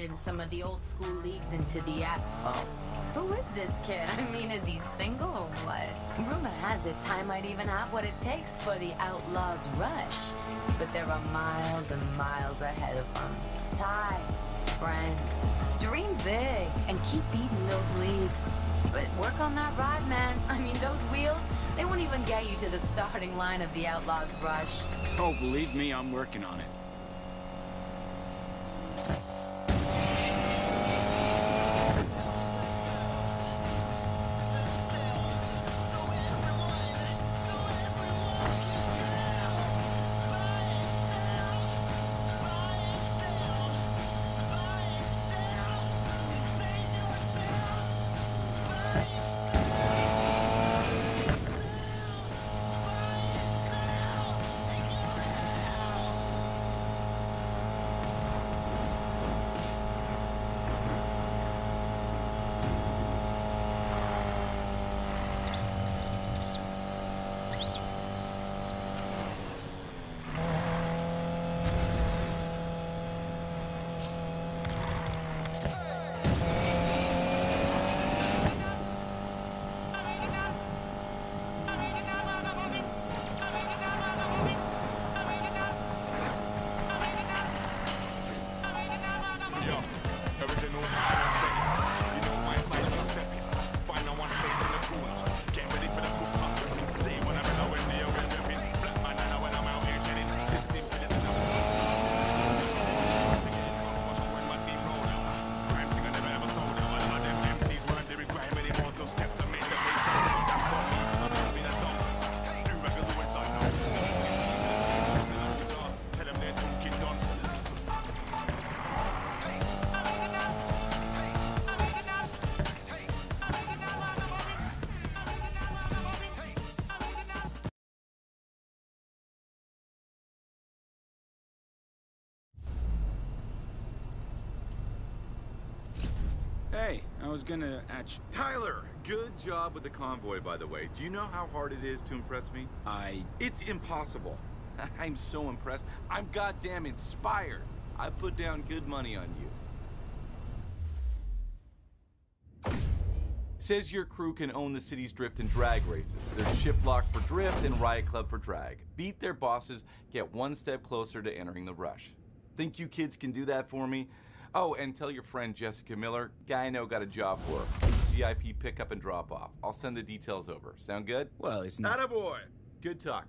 grinding some of the old school leagues into the asphalt. Who is this kid? I mean, is he single or what? Rumor has it Ty might even have what it takes for the Outlaws rush. But there are miles and miles ahead of him. Ty, friend, dream big and keep beating those leagues. But work on that ride, man. I mean, those wheels, they won't even get you to the starting line of the Outlaws rush. Oh, believe me, I'm working on it. Hey, I was gonna Tyler, good job with the convoy, by the way. Do you know how hard it is to impress me? It's impossible. I'm so impressed. I'm goddamn inspired. I put down good money on you. Says your crew can own the city's drift and drag races. There's Shiplock for drift and Riot Club for drag. Beat their bosses, get one step closer to entering the rush. Think you kids can do that for me? Oh, and tell your friend Jessica Miller, guy I know got a job for her. VIP pickup and drop off. I'll send the details over. Sound good? Well, it's not... Attaboy! Good talk.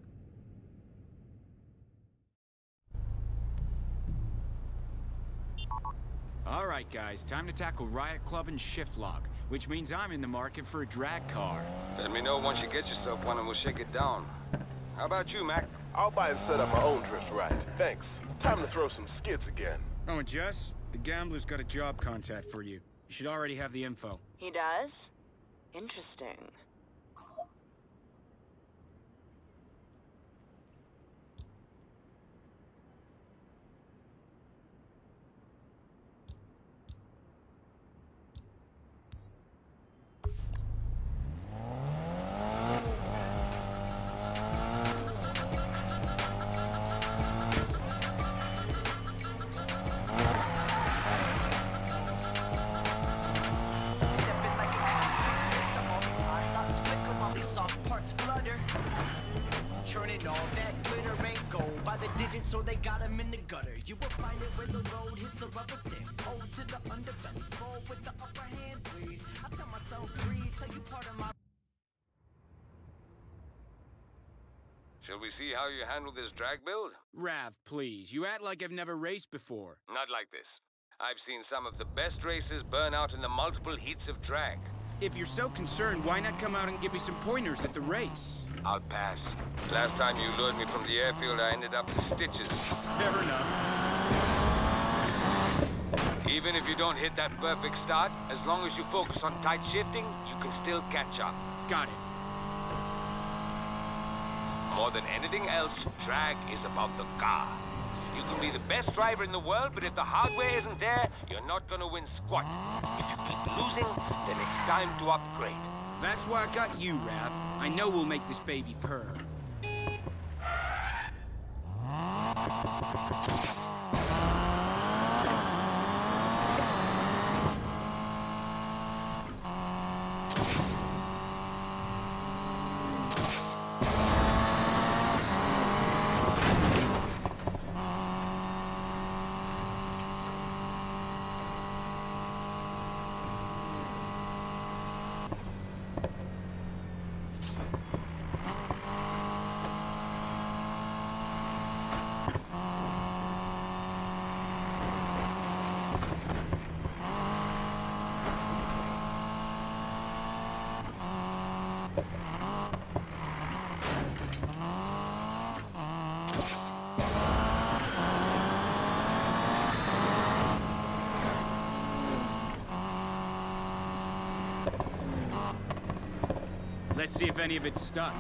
All right, guys, time to tackle Riot Club and Shiftlock, which means I'm in the market for a drag car. Let me know once you get yourself one and we'll shake it down. How about you, Mac? I'll buy and set up my own drift ride. Thanks. Time to throw some skids again. Oh, and Jess, the gambler's got a job contact for you. You should already have the info. He does? Interesting. So they got him in the gutter. You will find it when the road hits the rubber stamp. Hold to the underbelly, fall with the upper hand, please. I tell myself, breathe, tell you part of my... Shall we see how you handle this drag build? Rav, please. You act like I've never raced before. Not like this. I've seen some of the best races burn out in the multiple heats of drag. If you're so concerned, why not come out and give me some pointers at the race? I'll pass. Last time you lured me from the airfield, I ended up in stitches. Fair enough. Even if you don't hit that perfect start, as long as you focus on tight shifting, you can still catch up. Got it. More than anything else, drag is about the car. You can be the best driver in the world, but if the hardware isn't there, you're not gonna win squat. If you keep losing, then it's time to upgrade. That's why I got you, Rav. I know we'll make this baby purr. Let's see if any of it's stuck.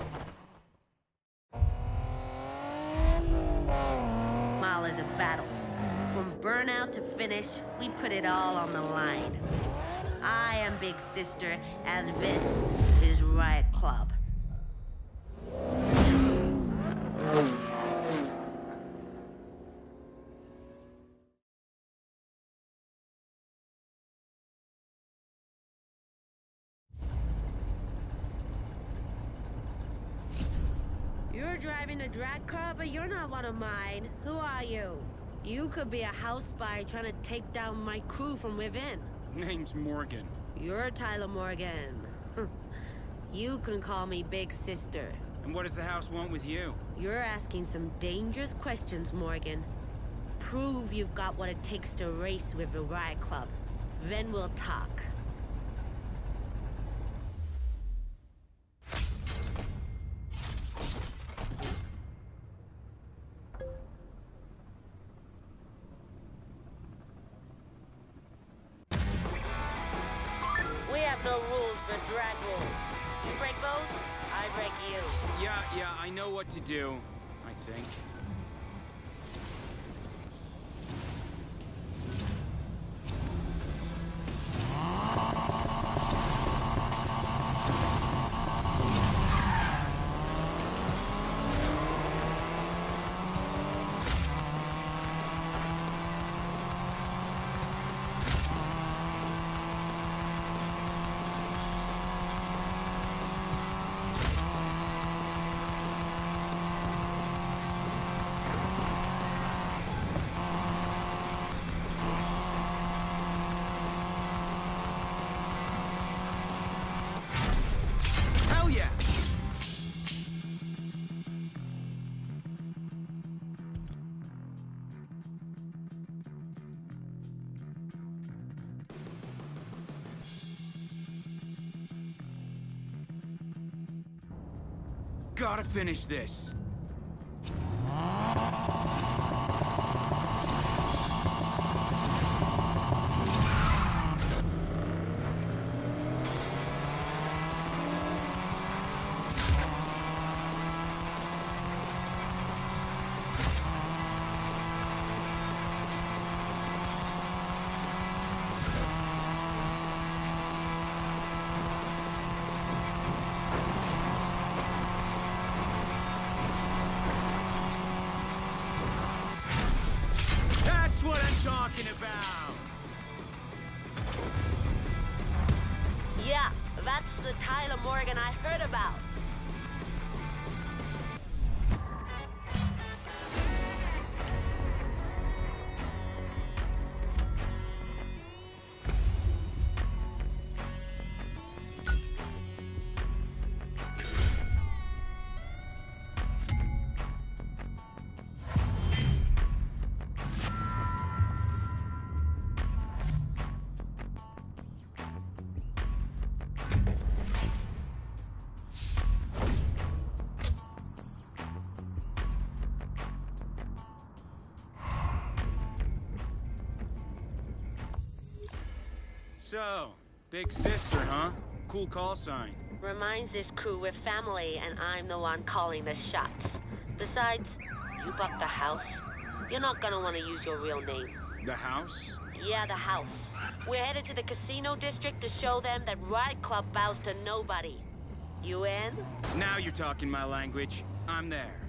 Mile is a battle. From burnout to finish, we put it all on the line. I am Big Sister, and this is Riot Club. You're driving a drag car, but you're not one of mine. Who are you? You could be a house spy trying to take down my crew from within. Name's Morgan. You're Tyler Morgan. You can call me Big Sister. And what does the house want with you? You're asking some dangerous questions, Morgan. Prove you've got what it takes to race with the Riot Club. Then we'll talk. We have no rules but drag rules. You break those, I break you. Yeah, I know what to do, I think. Hell yeah! Gotta finish this. That's what I'm talking about! Yeah, that's the Tyler Morgan I heard about. So, Big Sister, huh? Cool call sign. Reminds this crew we're family, and I'm the one calling the shots. Besides, you bought the house. You're not gonna want to use your real name. The house? Yeah, the house. We're headed to the casino district to show them that Riot Club bows to nobody. You in? Now you're talking my language. I'm there.